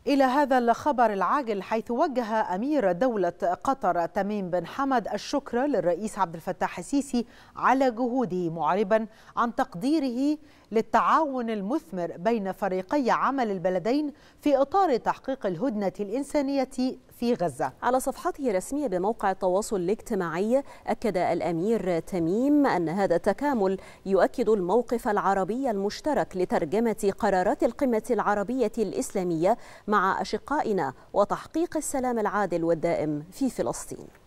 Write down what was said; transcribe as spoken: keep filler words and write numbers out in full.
إلى هذا الخبر العاجل، حيث وجه أمير دولة قطر تميم بن حمد الشكر للرئيس عبد الفتاح السيسي على جهوده، معربا عن تقديره للتعاون المثمر بين فريقي عمل البلدين في إطار تحقيق الهدنة الإنسانية في غزة. على صفحته الرسمية بموقع التواصل الاجتماعي، أكد الأمير تميم أن هذا التكامل يؤكد الموقف العربي المشترك لترجمة قرارات القمة العربية الإسلامية مع أشقائنا وتحقيق السلام العادل والدائم في فلسطين.